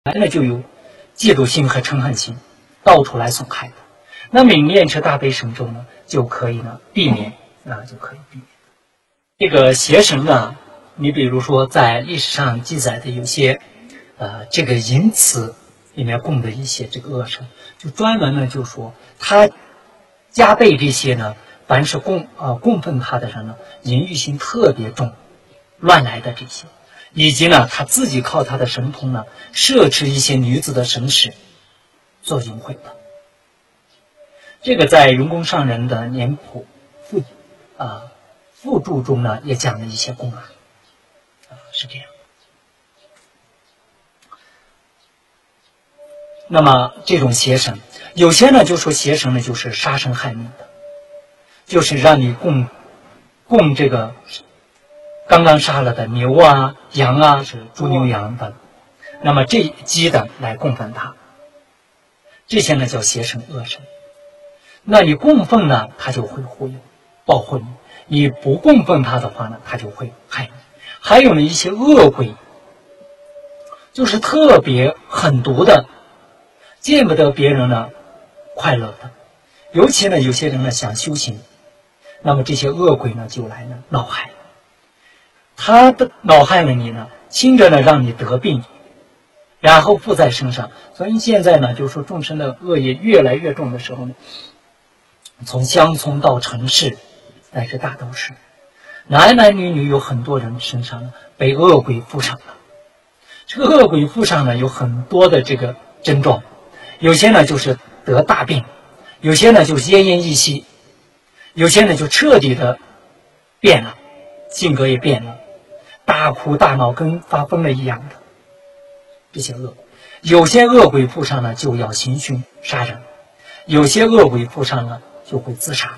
来呢就有嫉妒心和嗔恨心，到处来损害的。那么你念持大悲神咒呢，就可以呢避免就可以避免。这个邪神呢，你比如说在历史上记载的有些这个淫词里面供的一些这个恶神，就专门呢就说他加倍这些呢，凡是供奉他的人呢，淫欲心特别重，乱来的这些。以及呢，他自己靠他的神通呢，摄持一些女子的神识，做淫秽的。这个在荣公上人的年谱附注中呢，也讲了一些公案，是这样。那么这种邪神，有些呢就说邪神呢就是杀生害命的，就是让你供这个刚刚杀了的牛啊、羊啊，是猪牛羊的，那么这鸡的来供奉它，这些呢叫邪神恶神。那你供奉呢，它就会忽悠报复你；你不供奉它的话呢，它就会害你。还有呢一些恶鬼，就是特别狠毒的，见不得别人呢快乐的。尤其呢有些人呢想修行，那么这些恶鬼呢就来呢恼害。他的恼害了你呢，轻着呢让你得病，然后附在身上。所以现在呢，就是说众生的恶业越来越重的时候呢，从乡村到城市，乃至大都市，男男女女有很多人身上呢被恶鬼附上了。这个恶鬼附上呢有很多的这个症状，有些呢就是得大病，有些呢就是奄奄一息，有些呢就彻底的变了，性格也变了。大哭大闹，跟发疯了一样的这些恶鬼。有些恶鬼附上呢就要行凶杀人，有些恶鬼附上呢就会自杀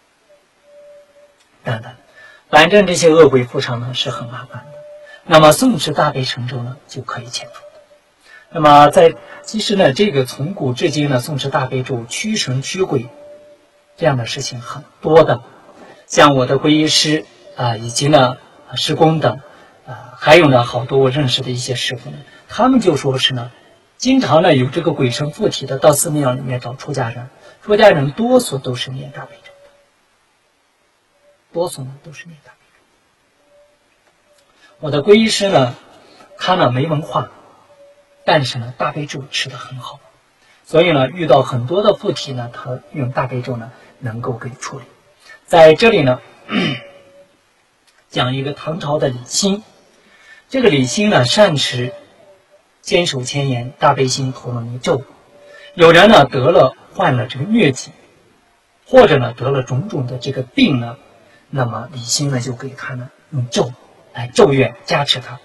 等等。反正这些恶鬼附上呢是很麻烦的。那么诵持大悲神咒呢就可以遣除的。那么其实呢这个从古至今呢诵持大悲咒驱神驱鬼这样的事情很多的，像我的皈依师以及呢师公等。还有呢，好多我认识的一些师傅呢，他们就说是呢，经常呢有这个鬼神附体的，到寺庙里面找出家人，出家人多数都是念大悲咒的，多数呢都是念大悲咒。我的皈依师呢，他呢没文化，但是呢大悲咒持得很好，所以呢遇到很多的附体呢，他用大悲咒呢能够给处理。在这里呢讲一个唐朝的李欣。这个李欣呢善持坚守千言大悲心陀罗尼咒。有人呢患了这个疟疾，或者呢得了种种的这个病呢，那么李欣呢就给他呢用咒来咒愿加持他。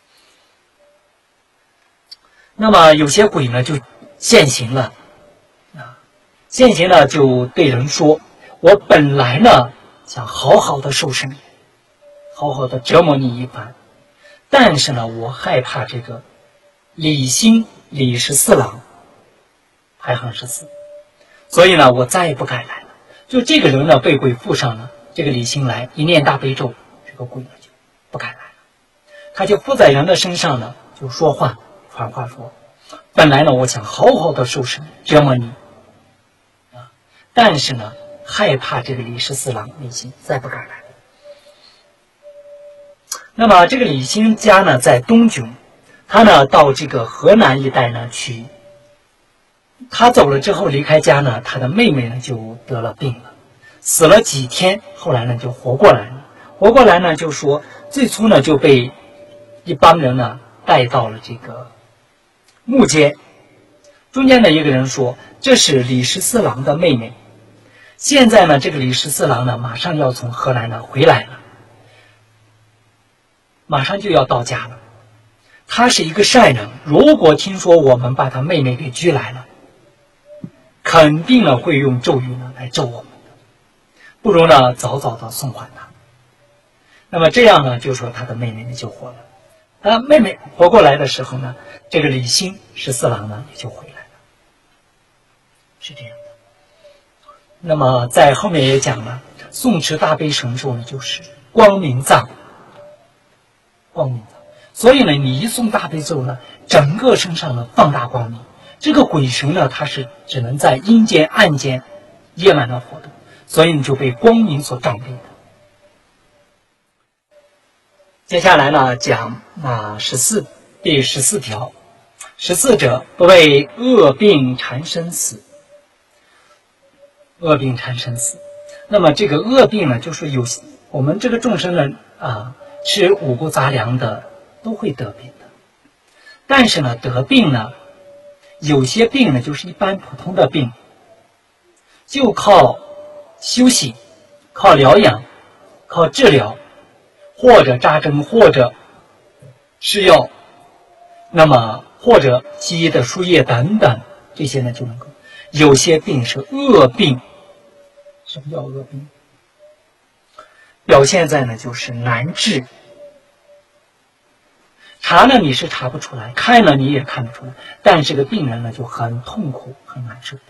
那么有些鬼呢就现形了现形了就对人说，我本来呢想好好的收拾你，好好的折磨你一番，但是呢我害怕这个李十四郎排行14，所以呢我再也不敢来了。就这个人呢被鬼附上了，这个李欣来一念大悲咒，这个鬼呢就不敢来了。他就附在人的身上呢，就说话传话说，本来呢我想好好的收拾你折磨你但是呢害怕这个李十四郎李欣再不敢来了。那么这个李欣家呢在东郡，他呢到这个河南一带呢去，他走了之后离开家呢，他的妹妹呢就得了病了，死了几天，后来呢就活过来了。活过来呢就说最初呢就被一帮人呢带到了这个墓间，中间的一个人说这是李十四郎的妹妹，现在呢这个李十四郎呢马上要从河南呢回来了，马上就要到家了。他是一个善人，如果听说我们把他妹妹给拘来了，肯定呢会用咒语呢来咒我们的，不如呢早早的送还他。那么这样呢就说他的妹妹呢就活了。他妹妹活过来的时候呢，这个李欣十四郎呢也就回来了，是这样的。那么在后面也讲了，诵持大悲神咒呢就是光明藏，光明藏。 所以呢，你一诵大悲咒呢，整个身上呢放大光明。这个鬼神呢，它是只能在阴间、暗间、夜晚的活动，所以你就被光明所障蔽的。接下来呢，讲第14条，14者，不为恶病缠身死。恶病缠身死。那么这个恶病呢，就是我们这个众生呢吃五谷杂粮的都会得病的。但是呢，得病呢，有些病呢就是一般普通的病，就靠休息、靠疗养、靠治疗，或者扎针，或者吃药，那么或者西医的输液等等，这些呢就能够。有些病是恶病。什么叫恶病？表现在呢就是难治，查呢你是查不出来，看了你也看不出来，但这个病人呢就很痛苦很难受的，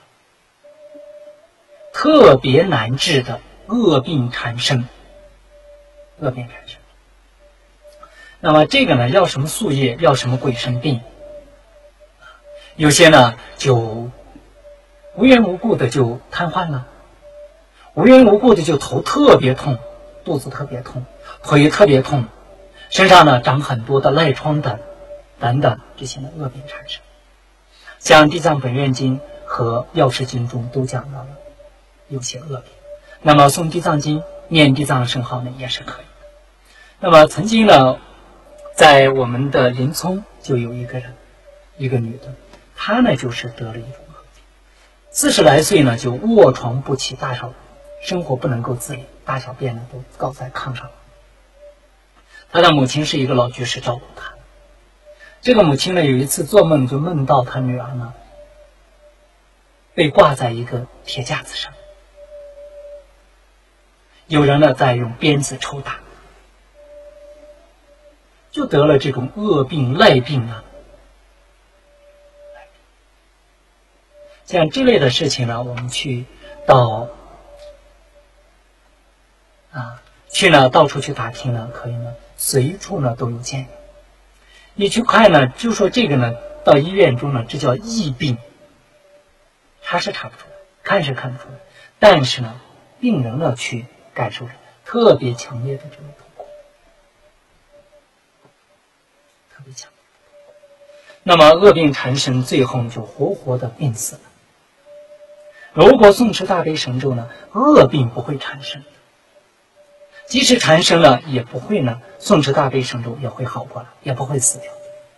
特别难治的恶病缠身。恶病缠身。那么这个呢要什么宿业，要什么鬼神病，有些呢就无缘无故的就瘫痪了，无缘无故的就头特别痛，肚子特别痛，腿特别痛，身上呢长很多的赖疮等等这些呢恶病缠身。像《地藏本愿经》和《药师经》中都讲到了有些恶病。那么诵地藏经、念地藏圣号呢也是可以的。那么曾经呢，在我们的临淞就有一个人，一个女的，她呢就是得了一种恶病，40来岁呢就卧床不起，大小生活不能够自理，大小便呢都搞在炕上。他的母亲是一个老居士照顾他。这个母亲呢有一次做梦就梦到他女儿呢被挂在一个铁架子上，有人呢在用鞭子抽打，就得了这种恶病赖病啊。像这类的事情呢，我们去到处去打听呢，可以呢随处呢都有见。你去看呢，就说这个呢到医院中呢，这叫疫病，查是查不出来，看是看不出来，但是呢病人呢去感受着特别强烈的这种痛苦，特别强烈。那么恶病缠身，最后就活活的病死了。如果诵持大悲神咒呢，恶病不会缠身，即使缠身了也不会呢，诵持大悲神咒也会好过来，也不会死掉。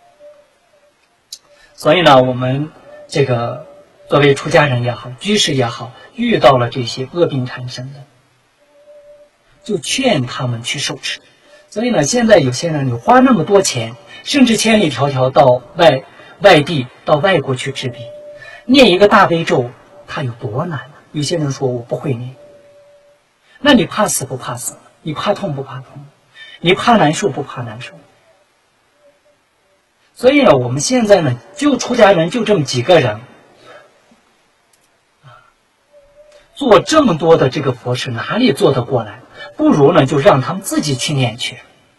所以呢，我们这个作为出家人也好，居士也好，遇到了这些恶病缠身的，就劝他们去受持。所以呢，现在有些人你花那么多钱，甚至千里迢迢到外地到外国去治病，念一个大悲咒它有多难呢？有些人说我不会念，那你怕死不怕死？你怕痛不怕痛？你怕难受不怕难受？所以呢，我们现在呢，就出家人就这么几个人，做这么多的这个佛事，哪里做得过来？不如呢，就让他们自己去念去。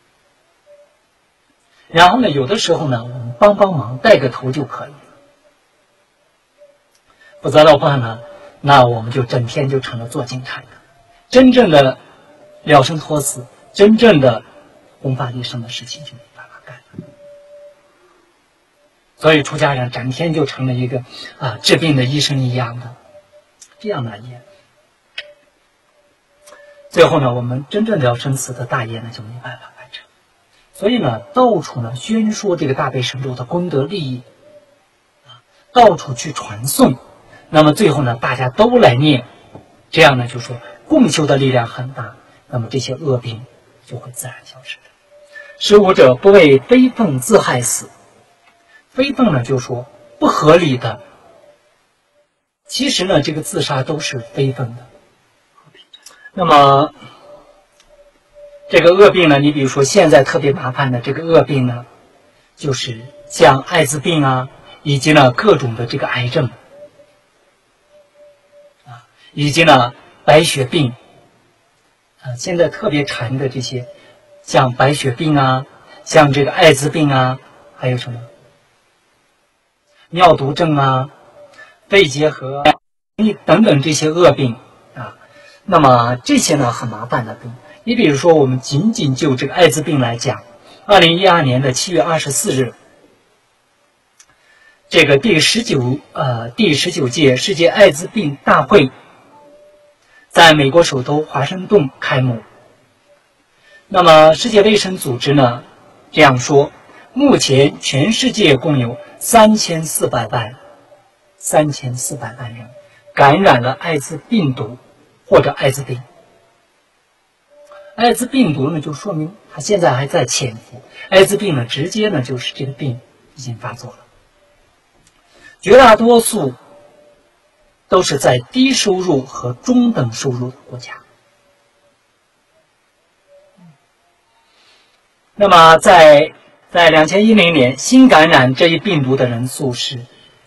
然后呢，有的时候呢，我们帮忙，带个头就可以了。否则的话呢，那我们就整天就成了做警察的，真正的了生脱死，真正的弘法利生的事情就没办法干了。所以出家人整天就成了一个治病的医生一样的这样的业。最后呢，我们真正了生死的大业呢就没办法完成。所以呢，到处呢宣说这个大悲神咒的功德利益，到处去传颂。那么最后呢，大家都来念，这样呢就说共修的力量很大，那么这些恶病就会自然消失的。15者，不为非分自害死。非分呢就说不合理的，其实呢这个自杀都是非分的。那么这个恶病呢，你比如说现在特别麻烦的这个恶病呢，就是像艾滋病啊，以及呢各种的这个癌症以及呢白血病现在特别缠的这些，像白血病啊， 像这个艾滋病啊，还有什么尿毒症啊、肺结核等等这些恶病啊。那么这些呢很麻烦的病。你比如说，我们仅仅就这个艾滋病来讲，2012年的7月24日，这个第19届世界艾滋病大会在美国首都华盛顿开幕。那么世界卫生组织呢这样说，目前全世界共有3400万人感染了艾滋病毒或者艾滋病。艾滋病毒呢就说明它现在还在潜伏，艾滋病呢直接呢就是这个病已经发作了。绝大多数都是在低收入和中等收入的国家。那么在2010年，新感染这一病毒的人数是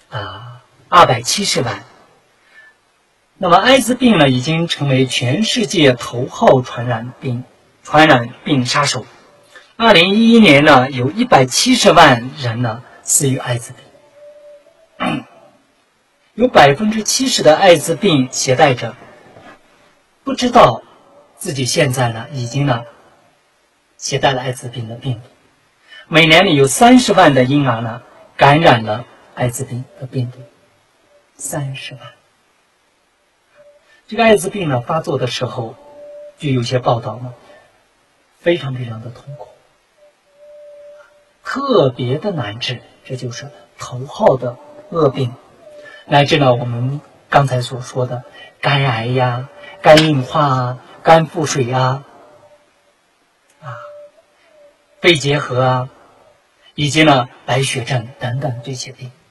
270万。那么艾滋病呢，已经成为全世界头号传染病杀手。2011年呢，有170万人呢死于艾滋病，有70%的艾滋病携带者不知道自己现在呢已经呢携带了艾滋病的病毒。每年呢有30万的婴儿呢感染了艾滋病的病毒，30万。这个艾滋病呢发作的时候，就有些报道呢非常的痛苦，特别的难治，这就是头号的恶病。乃至呢我们刚才所说的肝癌呀、肝硬化啊、肝腹水啊、肺结核啊，以及呢白血症等等这些病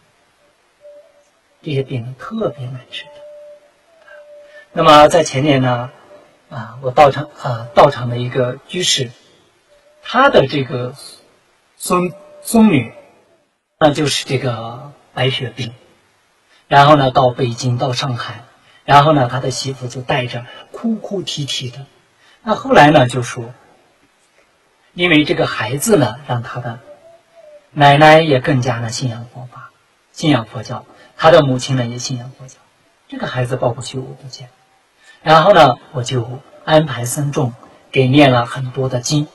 呢特别难治的。那么在前年呢我道场的一个居士，他的这个孙女那就是这个白血病，然后呢到北京到上海，然后呢他的媳妇就带着哭哭啼啼的。那后来呢就说，因为这个孩子呢让他的奶奶也更加的信仰佛法，信仰佛教，他的母亲呢也信仰佛教，这个孩子报过去我不见。然后呢我就安排僧众给念了很多的经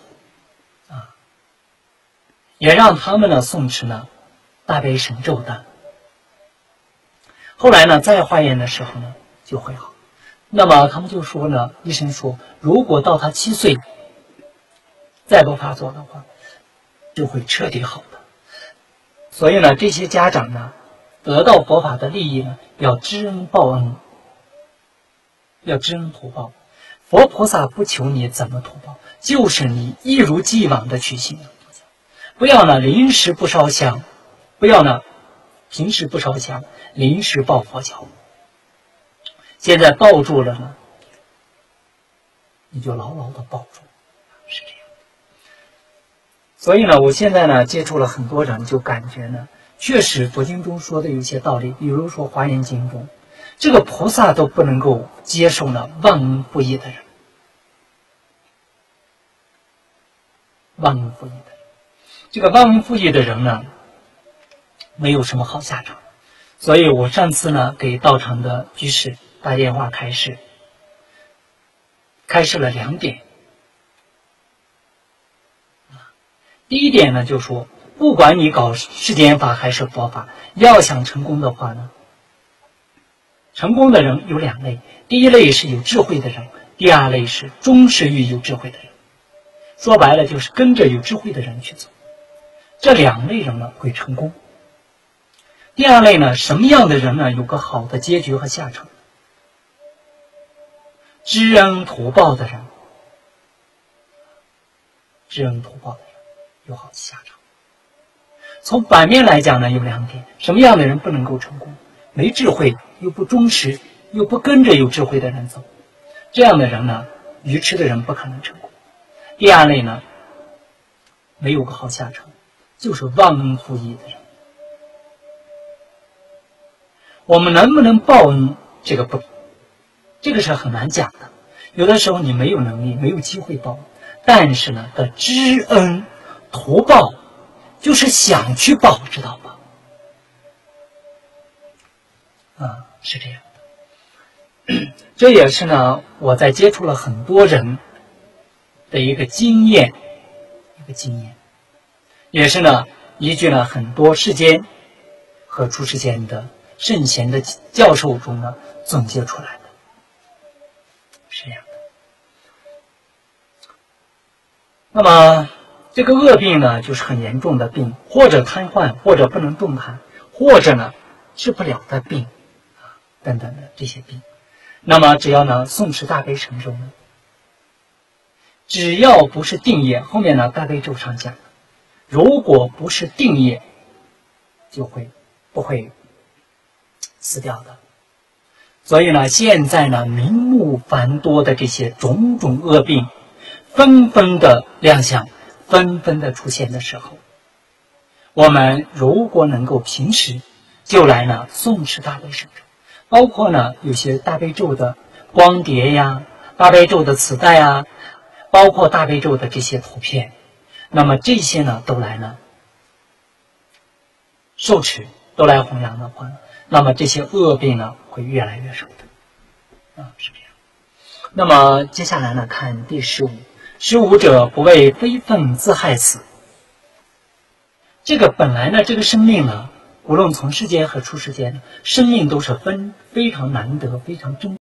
也让他们呢诵持呢大悲神咒的。后来呢再化验的时候呢就会好。那么他们就说呢，医生说如果到他7岁再不发作的话，就会彻底好的。所以呢这些家长呢得到佛法的利益呢，要知恩报恩，要知恩图报。佛菩萨不求你怎么图报，就是你一如既往的去信仰佛教，不要呢临时不烧香，不要呢平时不烧香，临时抱佛脚。现在抱住了呢，你就牢牢的抱住，是这样的。所以呢我现在呢接触了很多人，就感觉呢确实佛经中说的有些道理。比如说华严经中，这个菩萨都不能够接受呢忘恩负义的人，忘恩负义的人，这个忘恩负义的人呢没有什么好下场。所以我上次呢给道场的居士打电话开示了2点。第一点呢就说，不管你搞世间法还是佛法，要想成功的话呢，成功的人有2类，第一类是有智慧的人，第二类是忠实于有智慧的人。说白了就是跟着有智慧的人去走，这2类人呢会成功。第二类呢，什么样的人呢有个好的结局和下场？知恩图报的人，知恩图报的人有好的下场。从反面来讲呢，有2点，什么样的人不能够成功？没智慧又不忠实又不跟着有智慧的人走，这样的人呢，愚痴的人不可能成功。第二类呢，没有个好下场，就是忘恩负义的人。我们能不能报恩，这个是很难讲的。有的时候你没有能力，没有机会报，但是呢，的知恩图报，就是想去报，知道吧？是这样的。这也是呢，我在接触了很多人的一个经验，也是呢，依据了很多世间和出世间的圣贤的教授中呢总结出来的，是这样的。那么这个恶病呢，就是很严重的病，或者瘫痪，或者不能动弹，或者呢治不了的病等等的这些病。那么只要呢诵持大悲神咒呢，只要不是定业，后面呢大悲咒上讲，如果不是定业，就不会死掉的。所以呢，现在呢名目繁多的这些种种恶病纷纷的亮相，纷纷的出现的时候，我们如果能够平时就来呢诵持大悲神咒，包括呢有些大悲咒的光碟呀，大悲咒的磁带啊，包括大悲咒的这些图片，那么这些呢都来呢受持，都来弘扬的话，那么这些恶病呢会越来越少的，是这样。那么接下来呢看第15者，不为非分自害死。这个本来呢这个生命呢，无论从世间和出世间，生命都是非常难得，非常珍贵。